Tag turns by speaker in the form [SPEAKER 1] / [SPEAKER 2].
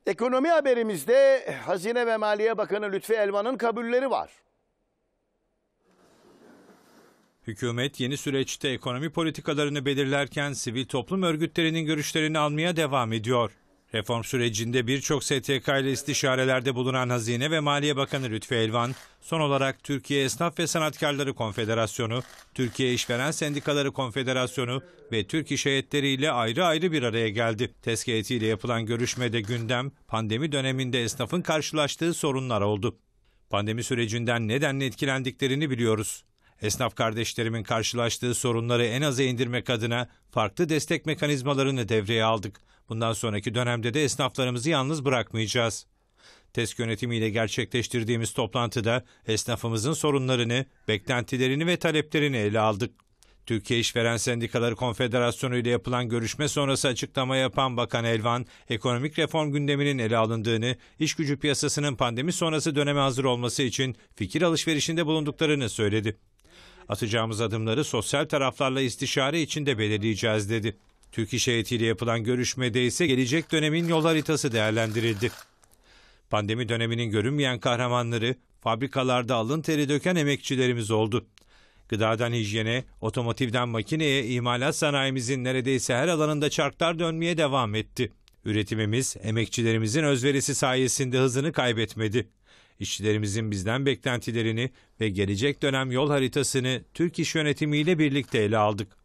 [SPEAKER 1] Ekonomi haberimizde Hazine ve Maliye Bakanı Lütfi Elvan'ın kabulleri var.
[SPEAKER 2] Hükümet yeni süreçte ekonomi politikalarını belirlerken sivil toplum örgütlerinin görüşlerini almaya devam ediyor. Reform sürecinde birçok STK ile istişarelerde bulunan Hazine ve Maliye Bakanı Lütfi Elvan, son olarak Türkiye Esnaf ve Sanatkarları Konfederasyonu, Türkiye İşveren Sendikaları Konfederasyonu ve Türk İş Heyetleri ile ayrı ayrı bir araya geldi. TESK heyetiyle yapılan görüşmede gündem, pandemi döneminde esnafın karşılaştığı sorunlar oldu. Pandemi sürecinden nedenle etkilendiklerini biliyoruz. Esnaf kardeşlerimin karşılaştığı sorunları en aza indirmek adına farklı destek mekanizmalarını devreye aldık. Bundan sonraki dönemde de esnaflarımızı yalnız bırakmayacağız. TESK yönetimiyle gerçekleştirdiğimiz toplantıda esnafımızın sorunlarını, beklentilerini ve taleplerini ele aldık. Türkiye İşveren Sendikaları Konfederasyonu ile yapılan görüşme sonrası açıklama yapan Bakan Elvan, ekonomik reform gündeminin ele alındığını, iş gücü piyasasının pandemi sonrası döneme hazır olması için fikir alışverişinde bulunduklarını söyledi. Atacağımız adımları sosyal taraflarla istişare içinde belirleyeceğiz dedi. Türk İş Heyetiyle yapılan görüşmede ise gelecek dönemin yol haritası değerlendirildi. Pandemi döneminin görünmeyen kahramanları, fabrikalarda alın teri döken emekçilerimiz oldu. Gıdadan hijyene, otomotivden makineye, imalat sanayimizin neredeyse her alanında çarklar dönmeye devam etti. Üretimimiz, emekçilerimizin özverisi sayesinde hızını kaybetmedi. İşçilerimizin bizden beklentilerini ve gelecek dönem yol haritasını Türk İş yönetimiyle birlikte ele aldık.